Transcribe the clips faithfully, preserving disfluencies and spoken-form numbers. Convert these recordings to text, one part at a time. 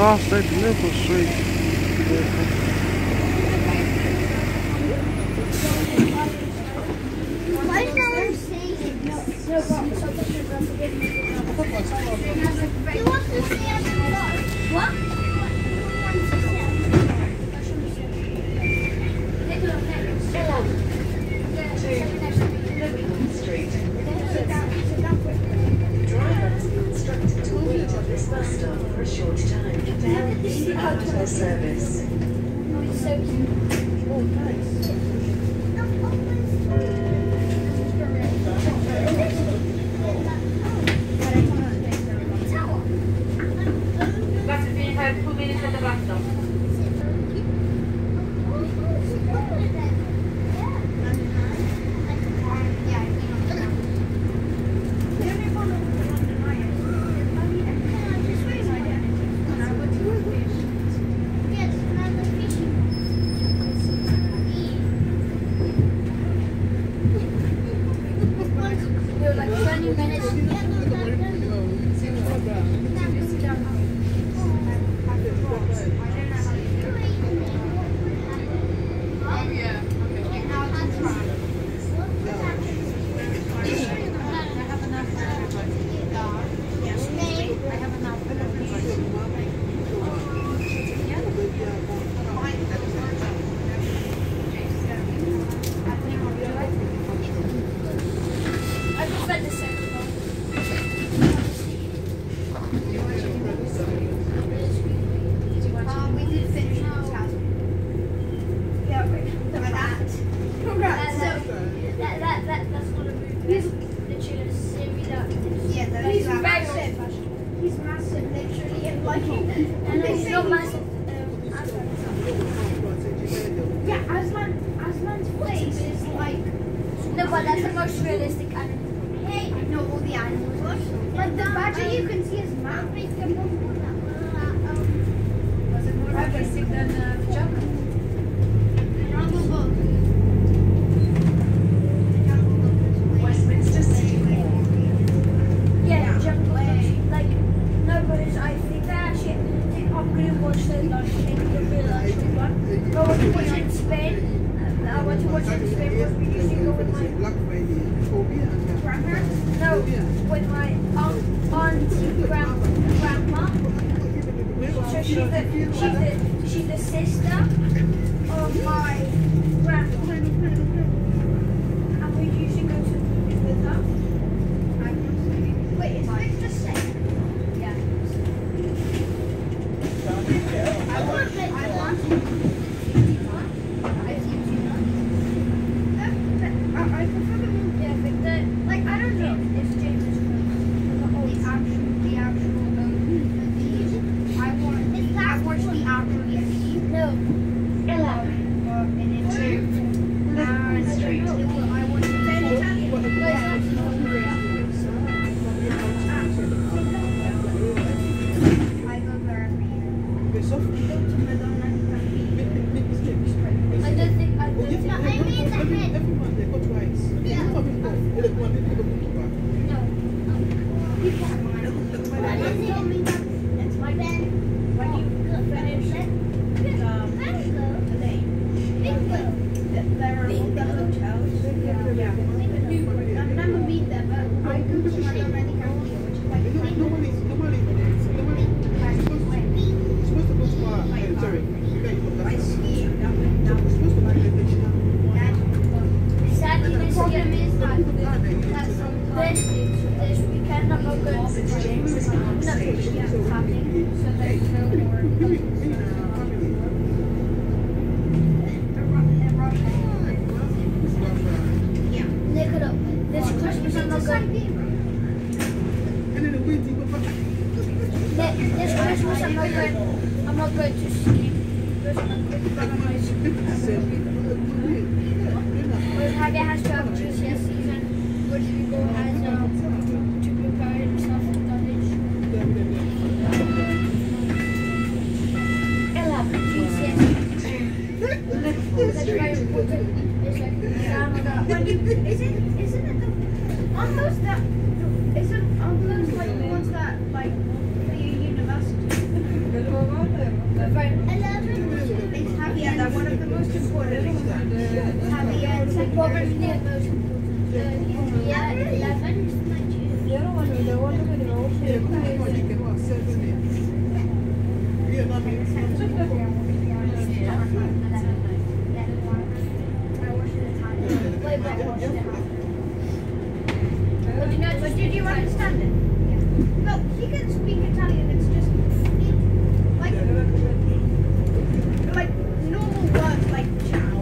fast stage to Liverpool Street. Why is no one saying it? No, no, you want to see us what? Liverpool Street. Driver has been instructed to wait at this bus stop for a short time to have the after service. Oh, nice. Two minutes at the bus stop. Westminster City Hall. Yeah, jump like no, but I think they actually think I'm gonna watch the like thing, the realistic one. I want to watch it in Spain. I want to watch it in Spain because we usually go with my grandparents. No, with my aunt, auntie, grand, grandma. So she's the she's the she's the sister of my grandma. And we usually go to with her. Wait, is Victor safe? Yeah. I want it. I want it. I prefer the movie. Yeah, Victor. Like, I don't know if James is the actual, the actual movie. I want, I watch the actual movie. No. eleven. And then two. Liverpool Street. I want the Italian. I go there every year. Go to Madonna and I don't think I don't think I mean the head. Yeah. No. People are mine. I don't think I mean that. It's my bed. When you finish um, the day. Bingo. There are the hotels. Yeah. I've never been there, but I go to Madonna and which is like I ski down and down. Sadly, this year is not that's on this this weekend. I'm not going to the gym. Not yeah, happening. So there's no more. Yeah. Look it up. This Christmas I'm not going. This Christmas I'm not going. I'm not going to ski. Hagen has to have G C S season, which we go as um, to prepare himself for college. eleven G C S. That's very important. It's like when you, isn't isn't it the on those that isn't on those like the ones that like for your university? It's Javier, they're one of the most important. Javier, it's like probably the most important. Yeah, eleven. The other one, the one with the old Wait, but But you know, but did you understand it? No, she can speak Italian. It's just like like normal words like ciao.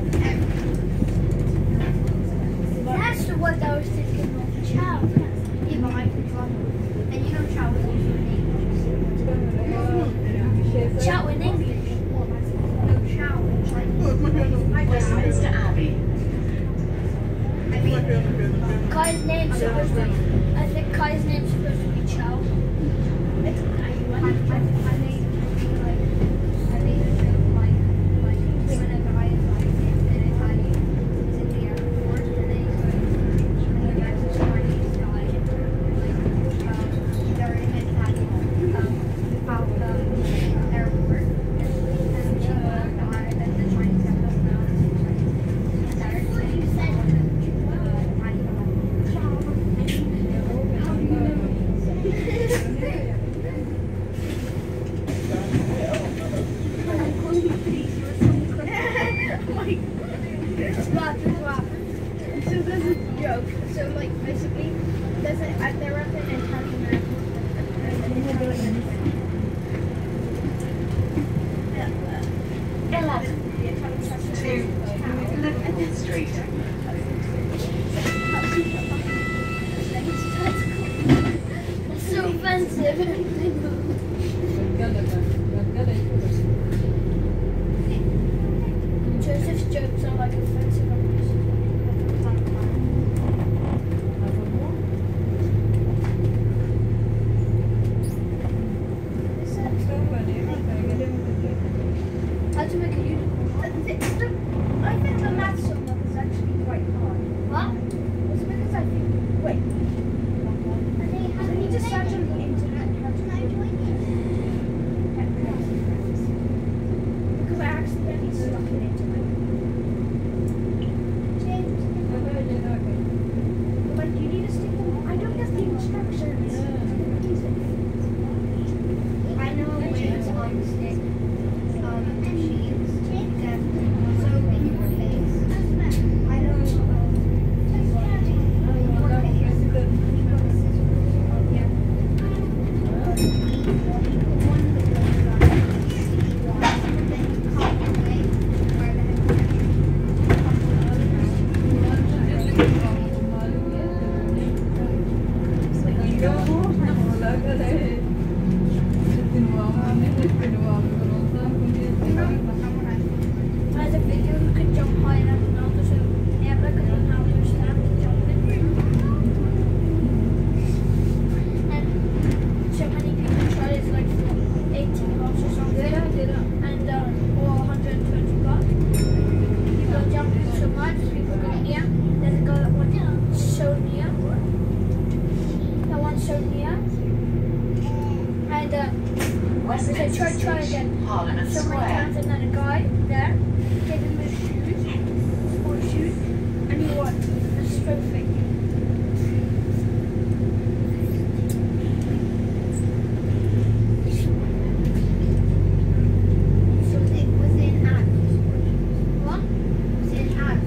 That's the word I was thinking of. Ciao. Yeah, but I can try. And you know ciao is also ciao in English. No, ciao. Like Westminster Abbey. I mean, Kai's name's supposed to be, I think Kai's name's supposed to be Chow. It's, I, I, I, I made, like, I made a joke, like, like, whenever I, like, in Italian, was in the airport, and then he's like, and the guys was Chinese guy, like, um, they're in Italian, um, about the airport, and, and, uh, the, and the Chinese guy doesn't know how to say Chinese. And they're saying, It's bad, it's bad. So there's a joke. So like basically, there's a uh, they're at an Italian airport. eleven to Liverpool Street. That's so offensive. Joseph's jokes are like offensive. How to make a unicorn? I think the maths on that is actually quite hard. What? It's because I think. Wait. I need to search on the internet how to make it. Because I accidentally stuck it into my. But you need to stick them. I don't get the instructions. I know ways on stick. Um, sheets. That so in your face. I know. There's a video who can jump high enough and I'll just yeah, look at him how to snap and jump it. And so many people try it, it's like eighty bucks or something. And um, or one hundred twenty bucks. People are jumping so much, people go near. There's a guy that wants so near. That one's so near. And uh, so try, try again. Parliament So many Square. times, and then a guy there gave him his shoes, four shoes, and he won a straight thing. So it was in ads. What? Was it in ads?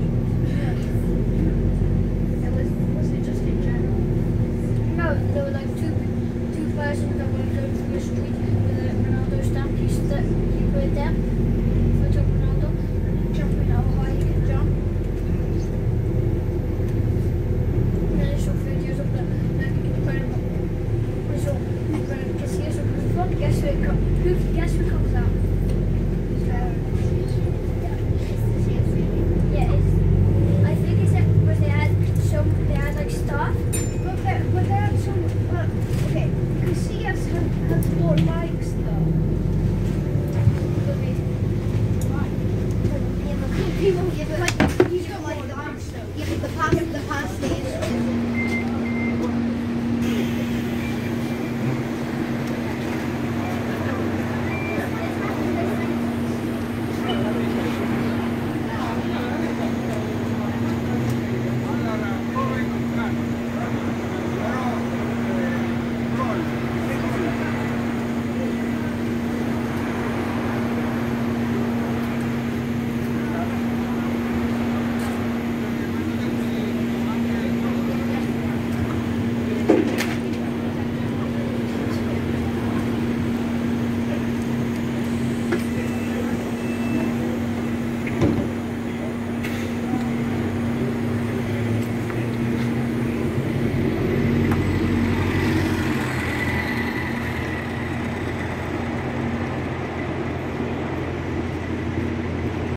It was. Was it just in general? No, there were like two two persons that were going through the street with a Ronaldo stamp. You st- you put it there.